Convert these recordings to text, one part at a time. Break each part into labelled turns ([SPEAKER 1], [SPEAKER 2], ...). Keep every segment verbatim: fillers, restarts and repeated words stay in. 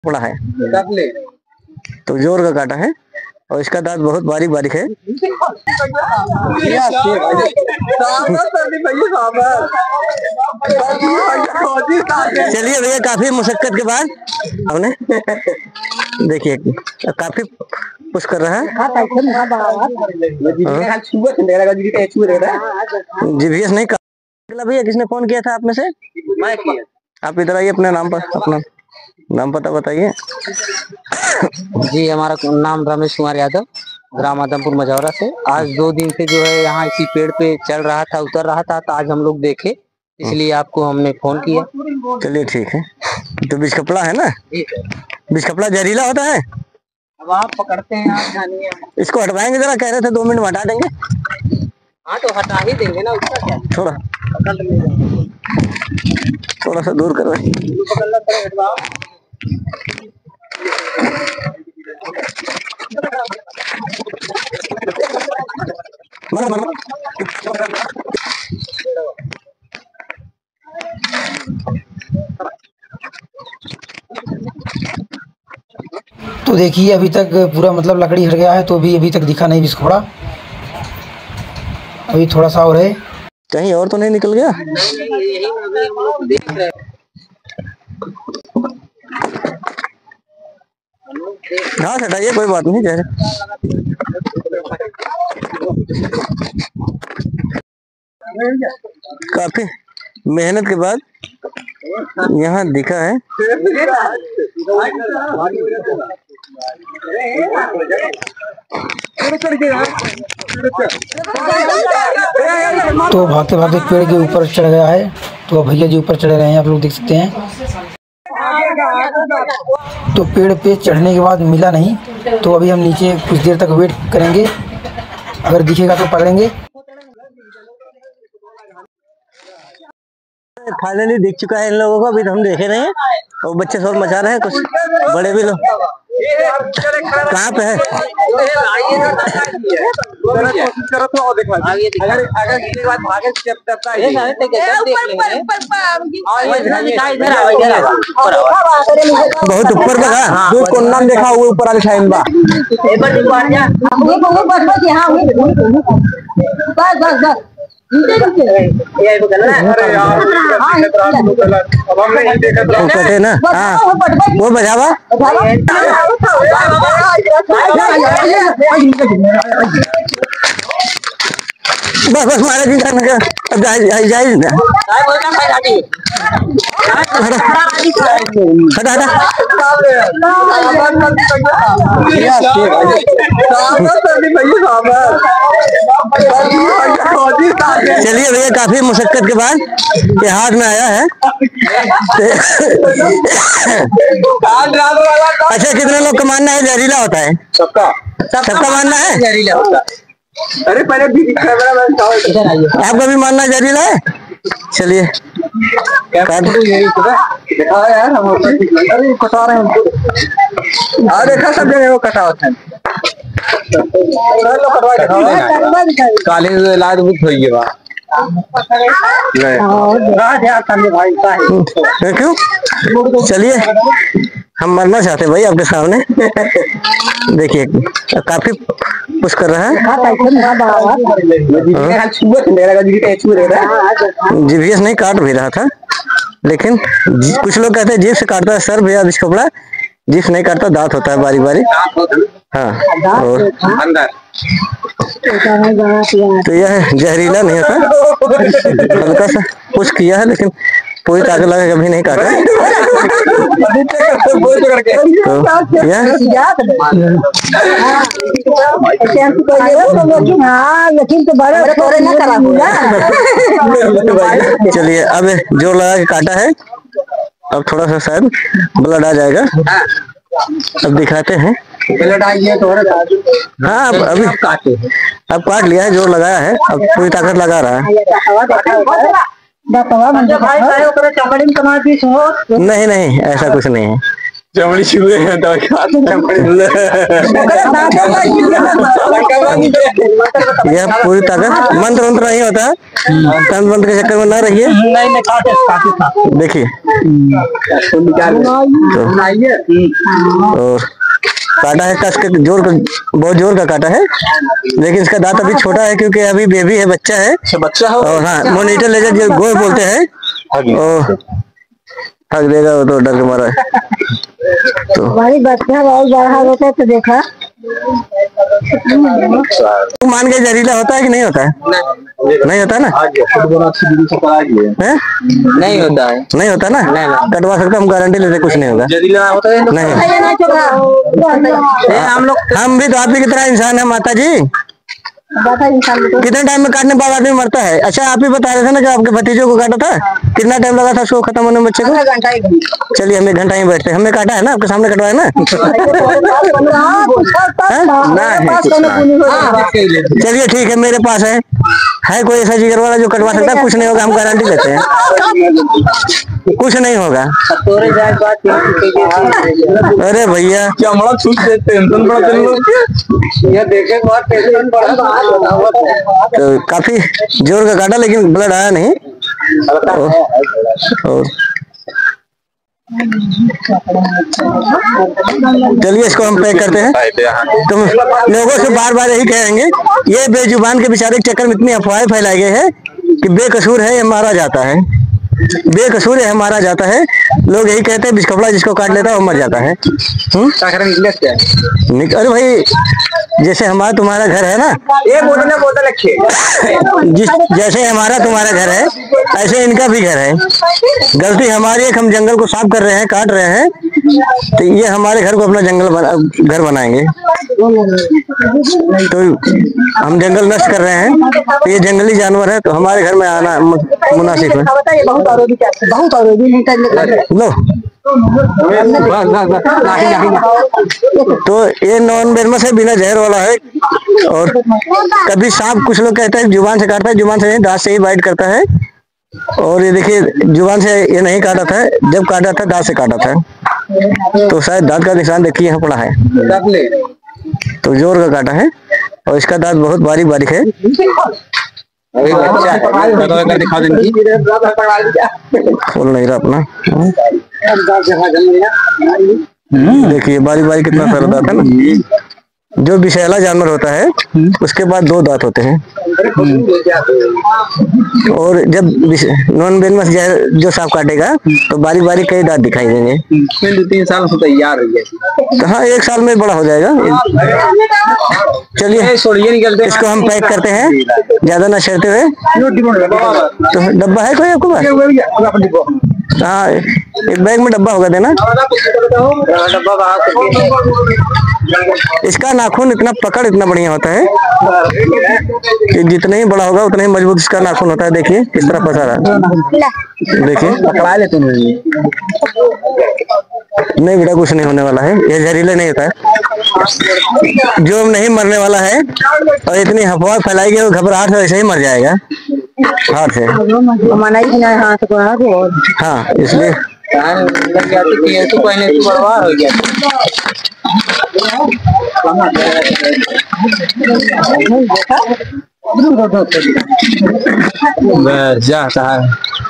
[SPEAKER 1] पड़ा है तो जोर का काटा है और इसका दांत बहुत बारीक बारीक है। चलिए भैया, काफी मुशक्कत के बाद हमने देखिए काफी पुश कर रहा है। जीपीएस नहीं निकला भैया। किसने फोन किया था आप में से? मैं किया। आप इधर आइए, अपने नाम पर अपना नाम पता बताइए।
[SPEAKER 2] जी, हमारा नाम रमेश कुमार यादव, ग्राम आदमपुर मझौरा से। आज दो दिन से जो है यहाँ इसी पेड़ पे चढ़ रहा था, उतर रहा था, तो आज हम लोग देखे, इसलिए आपको हमने फोन किया।
[SPEAKER 1] चलिए ठीक है। तो बीज कपड़ा है ना? बीज कपड़ा जहरीला होता है।
[SPEAKER 2] अब आप पकड़ते हैं, आप जानिए।
[SPEAKER 1] इसको हटवाएंगे जरा, कह रहे थे दो मिनट में हटा देंगे।
[SPEAKER 2] हाँ तो हटा ही देंगे ना, उसका क्या।
[SPEAKER 1] थोड़ा थोड़ा सा दूर करो।
[SPEAKER 3] तो देखिए अभी तक पूरा मतलब लकड़ी हट गया है, तो भी अभी तक दिखा नहीं बिस्कुड़ा। अभी थोड़ा सा और है।
[SPEAKER 1] कहीं और तो नहीं निकल गया? हाँ हटाइए, कोई बात नहीं। जैसे काफी मेहनत के बाद यहाँ दिखा है।
[SPEAKER 3] तो भागते भागते पेड़ के ऊपर चढ़ गया है। तो भैया जी ऊपर चढ़ रहे हैं, आप लोग देख सकते हैं। तो पेड़ पे चढ़ने के बाद मिला नहीं, तो अभी हम नीचे कुछ देर तक वेट करेंगे, अगर दिखेगा तो पकड़ेंगे।
[SPEAKER 1] फाइनली दिख चुका है इन लोगों को, अभी तो हम देखे नहीं। और बच्चे सब मचा रहे हैं, कुछ बड़े भी लोग। कहाँ पे है? बहुत ऊपर पे है। कौन नाम देखा हुआ ऊपर आगे छाइन बा। बस बस बस कटे ना। हाँ वो बजावा। बस बस मारे जी जाने का। अब जाए जाए ना। हटा हटा। चलिए भैया, काफी मुशक्कत के बाद ये हाथ में आया है। अच्छा, कितने लोग का मानना है जहरीला होता है? सबका सबका मानना है जहरीला होता है। अरे पहले भी आपका भी मानना जहरीला है? चलिए यार, हम कटा रहे हैं। हाँ देखा, सब जगह वो कटा होता है। काले लाद बुक होइए बा। क्यों? चलिए, हम मरना चाहते भाई आपके सामने। देखिए काफी पुश कर रहा है। जीपीएस नहीं काट भी रहा था, लेकिन कुछ लोग कहते हैं जीप से काटता है सर भैया बीज कपड़ा। जीप नहीं काटता, दांत होता है बारी बारी। हाँ, और तो यह जहरीला नहीं होता। हल्का सा पुश किया है, लेकिन पूरी ताकत लगा कभी नहीं काटा। चलिए अब जोर लगा के काटा है। अब थोड़ा सा शायद ब्लड आ जाएगा। अब दिखाते हैं। हाँ अब अभी अब काट लिया है, जोर लगाया है, अब पूरी ताकत लगा रहा है। नहीं नहीं, ऐसा कुछ नहीं है। चमड़ी छुए हैं तो यह पूरी ताकत मंत्र मंत्र नहीं होता है, तंत्र मंत्र के चक्कर में ना रहिए। देखिए और काटा है, कस के जोर का, बहुत जोर का काटा है, लेकिन इसका दांत अभी छोटा है क्योंकि अभी बेबी है, बच्चा है, बच्चा है। और हाँ, मॉनिटर लेजर जो गोल बोलते हैं, और थक देगा वो तो डर के मारा है। तो
[SPEAKER 4] हमारी बच्चा बहुत बड़ा होता है तो देखा
[SPEAKER 1] तू मान के जहरीला होता है कि नहीं होता है? नहीं होता ना,
[SPEAKER 2] नहीं होता है,
[SPEAKER 1] नहीं होता ना, कटवा सकते हम, गारंटी लेते, कुछ नहीं होगा,
[SPEAKER 2] जहरीला होता है
[SPEAKER 1] नहीं।
[SPEAKER 2] हम लोग
[SPEAKER 1] हम भी तो आप ही की तरह इंसान है माता जी, कितने टाइम में काटने बाद आदमी मरता है। अच्छा आप ही बता रहे थे ना जो आपके भतीजों को काटा था, कितना टाइम लगा था उसको खत्म होने में बच्चे को? चलिए हम एक घंटा ही बैठते, हमने काटा है ना, आपके सामने कटवाया ना। चलिए ठीक है, मेरे पास है है कोई ऐसा जिगर वाला जो कटवा सकता है? कुछ नहीं होगा, हम गारंटी देते हैं, कुछ नहीं होगा। अरे भैया क्या बड़ा छूट देते हैं, तो काफी जोर का काटा लेकिन ब्लड आया नहीं। और, और चलिए इसको हम पैक करते हैं। तुम लोगों से बार बार यही कहेंगे, ये बेजुबान के बेचारे के चक्कर में इतनी अफवाहें फैलाई गई है कि बेकसूर है ये मारा जाता है, बेकसूर है मारा जाता है। लोग यही कहते हैं बिस्कपड़ा जिसको काट लेता है वो मर जाता है। अरे भाई जैसे हमारा तुम्हारा घर है ना,
[SPEAKER 2] ये बोतल ना बोतल रखिए,
[SPEAKER 1] जिस जैसे हमारा तुम्हारा घर है ऐसे इनका भी घर है। गलती हमारी है, हम जंगल को साफ कर रहे हैं, काट रहे हैं, तो ये हमारे घर को अपना जंगल बना, घर बनाएंगे। तो हम जंगल नष्ट कर रहे हैं, तो ये जंगली जानवर है, तो हमारे घर में आना मुनासिब है। लो तो ये नॉन वेनमस है, बिना जहर वाला है। और कभी सांप, कुछ लोग कहते हैं जुबान से काटता है, जुबान से नहीं, दांत से ही बाइट करता है। और ये देखिए जुबान से ये नहीं काटा था, जब काटा था दांत से काटा था, तो शायद दांत का निशान देखिए यहाँ पड़ा है, तो जोर का काटा है। और इसका दांत बहुत बारीक बारीक है। खोल नहीं रहा अपना, देखिए बारीक बारीक कितना सारा दांत है ना। जो विषैला जानवर होता है उसके बाद दो दांत होते हैं, और जब नॉन वेनमस जो सांप काटेगा तो बारीक बारीक कई दांत दिखाई देंगे।
[SPEAKER 2] दो तीन साल से तैयार हो गया,
[SPEAKER 1] तो हाँ एक साल में बड़ा हो जाएगा। चलिए इसको हम पैक करते हैं, ज्यादा ना छेड़ते हुए। तो डब्बा है कोई आपके पास? हाँ एक बैग में डब्बा होगा देना। इसका नाखून इतना पकड़ इतना बढ़िया होता है कि जितना ही बड़ा होगा उतना ही मजबूत इसका नाखून होता है। देखिए किस तरह फंसा रहा है, देखिए पकड़ा लेते हैं। नहीं बेटा कुछ नहीं होने वाला है, ये जहरीला नहीं होता है, जो नहीं मरने वाला है। और इतनी अफवाह फैलाई गई, घबराहट से ऐसे ही मर जाएगा हाथ से। हाँ इसलिए
[SPEAKER 2] जाता है।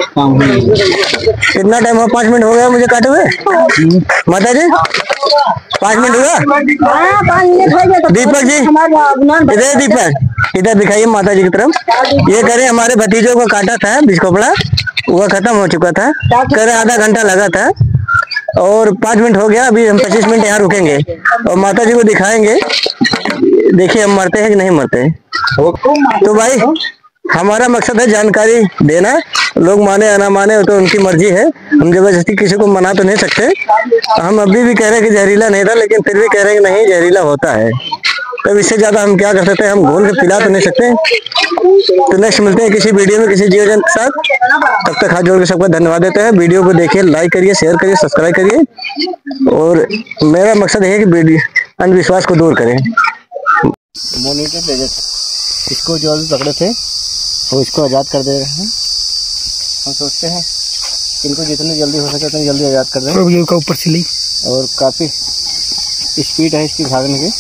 [SPEAKER 1] कितना टाइम हुआ? पाँच मिनट हो गया मुझे काटे हुए माता जी, पाँच मिनट हुआ। दीपक जी इधर, दीपक इधर दिखाइए माता जी की तरफ। ये कह रहे हमारे भतीजों को काटा था बिस्कोपड़ा, वह खत्म हो चुका था, कह रहे आधा घंटा लगा था और पाँच मिनट हो गया। अभी हम पच्चीस मिनट यहाँ रुकेंगे और माता जी को दिखाएंगे, देखिए हम मरते हैं कि नहीं मरते हैं। तो भाई हमारा मकसद है जानकारी देना, लोग माने या ना माने तो उनकी मर्जी है, हम जबरदस्ती किसी को मना तो नहीं सकते। हम अभी भी कह रहे हैं कि जहरीला नहीं था, लेकिन फिर भी कह रहे हैं कि नहीं जहरीला होता है। तब इससे ज्यादा हम क्या कर सकते हैं, हम घोल के पिला तो नहीं सकते। तो नेक्स्ट मिलते हैं किसी वीडियो में किसी जीव जंतु के साथ, तब तक हाथ जोड़ के सबका धन्यवाद देते हैं। वीडियो को देखिए, लाइक करिए, शेयर करिए, सब्सक्राइब करिए, और मेरा मकसद है कि वीडियो अंधविश्वास को दूर करें। मॉनिटर लेजर इसको जो अभी पकड़े थे वो इसको आज़ाद कर दे रहे हैं। हम सोचते हैं इनको जितनी जल्दी हो सके उतनी जल्दी आज़ाद कर दें।
[SPEAKER 3] ऊपर से ली
[SPEAKER 1] और काफ़ी स्पीड है इसकी भागने की।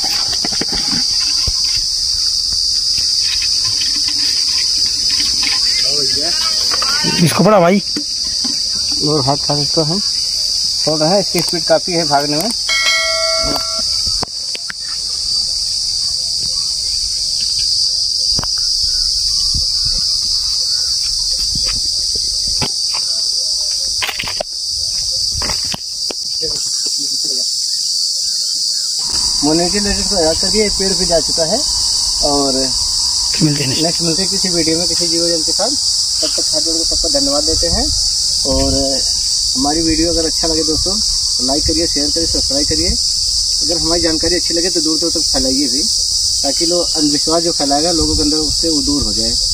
[SPEAKER 3] इसको पड़ा भाई
[SPEAKER 1] और हाथ हाथ इसको हम छोड़ रहे हैं। इसकी स्पीड काफ़ी है भागने में। मोनिटर को याद कर दिया, पेड़ पे जा चुका है। और
[SPEAKER 3] मिलते हैं
[SPEAKER 1] नेक्स्ट मिलते हैं किसी वीडियो में किसी जीव जंतु के साथ। तब तक खाते को सबको धन्यवाद देते हैं। और हमारी वीडियो अगर अच्छा लगे दोस्तों तो लाइक करिए, शेयर करिए, सब्सक्राइब करिए। अगर हमारी जानकारी अच्छी लगे तो दूर दूर तक फैलाइए भी, ताकि लोग अंधविश्वास जो फैलाएगा लोगों के अंदर उससे वो दूर हो जाए।